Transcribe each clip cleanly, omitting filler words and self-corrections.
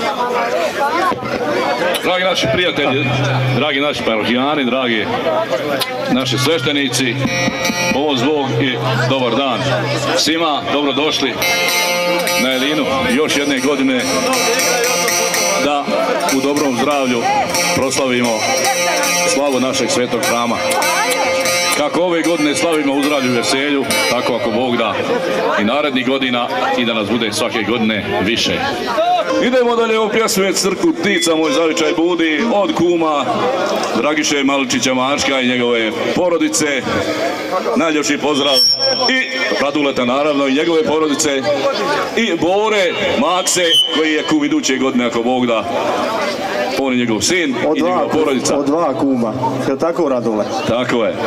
Dragi naši prijatelji, dragi naši parohijani, dragi naši sveštenici, ovo zbog i dobar dan svima, dobrodošli na Elinu još jedne godine da u dobrom zdravlju proslavimo slavu našeg svetog hrama. Kako ove godine slavimo u zdravlju i veselju, tako ako Bog da i narednih godina i da nas bude svake godine više. Idemo dalje u pjesme Crku ptica moj zavičaj budi od kuma Dragiše Maličića Mačka i njegove porodice. Najljepši pozdrav i Raduleta naravno i njegove porodice i Bore Makse koji je kum iduće godine ako Bog da. On je njegov sin i njegova porodica. Od dva kuma, je li tako Radule? Tako je.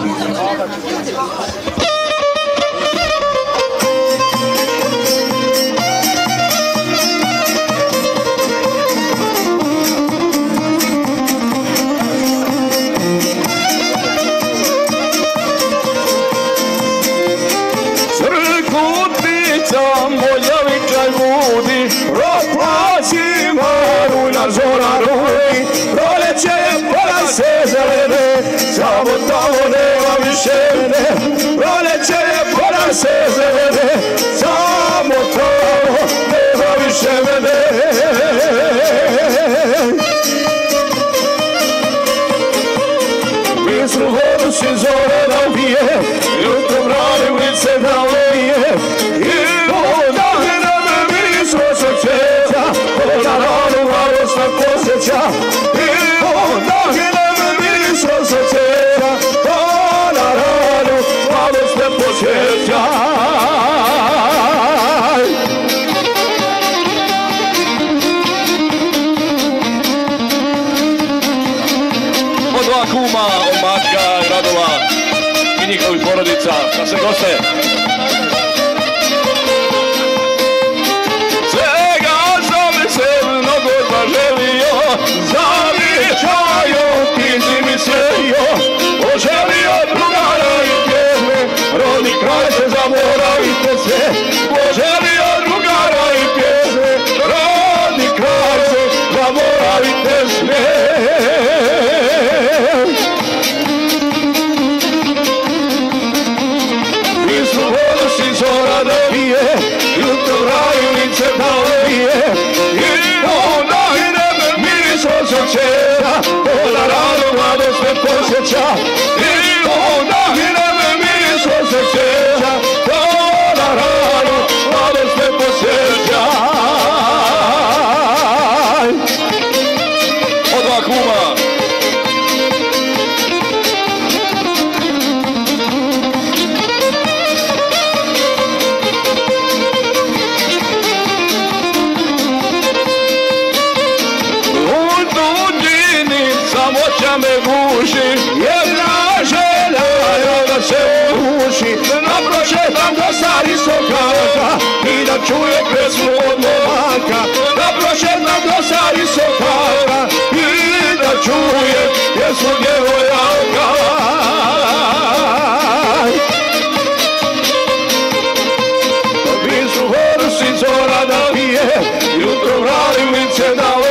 Zora ruji, proleće je pola se zelene, samo tamo nema više mene. Proleće je pola se zelene, samo tamo nema više mene. Bistru vodu si zora da ubije, jutro brali ulice da ubije. I onda na me mirisno se čeća, ona ranu radost na posjeća. I onda na me mirisno se čeća, ona ranu radost ne posjeća. Od dva kuma, od Mačka i Radova i njihovih porodica, da se goste. Svega sam se mnogo zaželio, zavičaju ti si mi sjedio. Poželio drugara i pjesme, rodni kraj se zaboravite sve. Poželio drugara i pjesme, rodni kraj se zaboravite sve. Bistru vodu si zora da pije, jutro raju lice da ubije. I onda i nebe mirisno se čeća, ona rano mladost ne posjeća. I onda i nebe mirisno se čeća, ona rano mladost ne posjeća. Od dva kuma. Me guši, jedna želja da se uši, naprošetam do starih sokaka i da čuje pesmu od momaka. Naprošetam do starih sokaka i da čuje pesmu djevojaka. Bistru vodu si zora da pije, jutro vrali ulice da